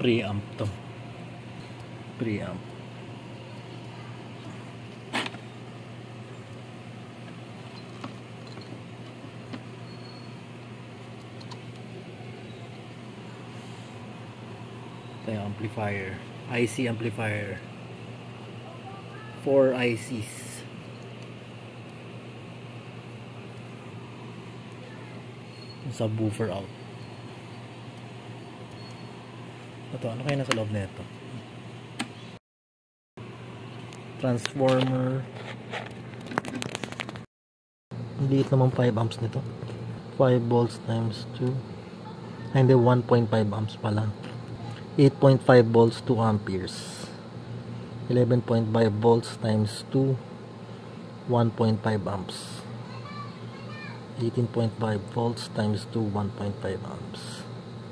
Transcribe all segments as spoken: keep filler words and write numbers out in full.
Preamp to. Preamp. Ito yung amplifier. I C amplifier. Four I Cs. Subwoofer out. Ito, ano kaya nasa loob nito? Transformer. Ang liit naman five amps nito. five volts times two. Ay, hindi, one point five amps pala. eight point five volts, two amperes. eleven point five volts times two, one point five amps. eighteen point five volts times two, one point five amps.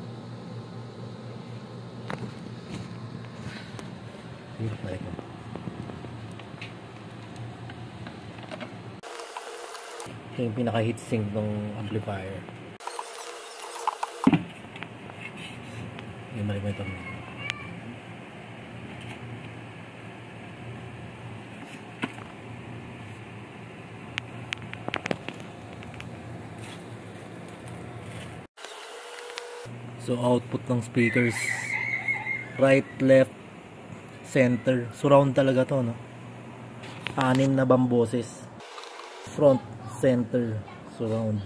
Hirap na ito. Ito yung pinaka heatsink ng amplifier. Yung mali mo ito. So output ng speakers, right, left, center, surround talaga to, no? Anim na bamboses, front, center, surround.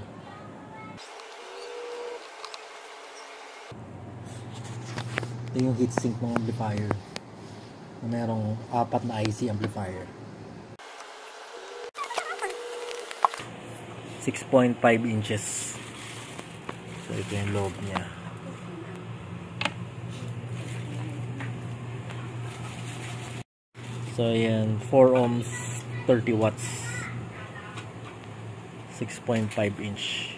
Ito yung heatsink ng amplifier na merong apat na I C amplifier. six point five inches. So ito yung loob niya. So ayan, four ohms, thirty watts, six point five inch.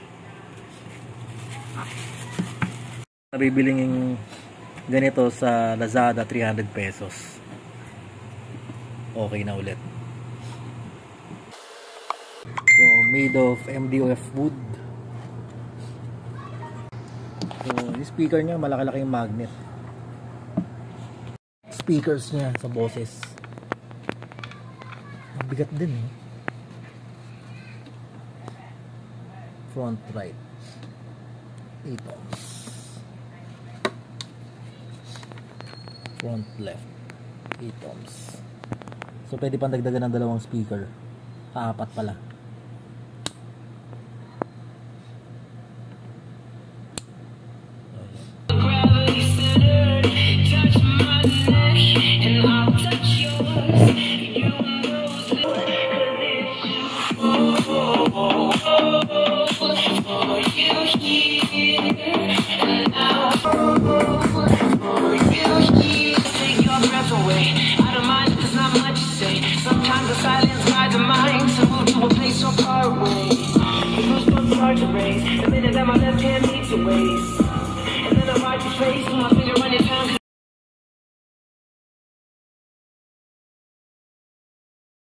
Nabibiling yung ganito sa Lazada, three hundred pesos. Okay na ulit. So made of M D O F wood. So yung speaker niya, malaki-laki yung magnet. Speakers niya sa boses, bigat din, eh. Front right, eight ohms. Front left, eight ohms. So pwede pang dagdagan ng dalawang speaker. Apat pala. The minute that my left hand meets your waist, and then I ride your face to my face.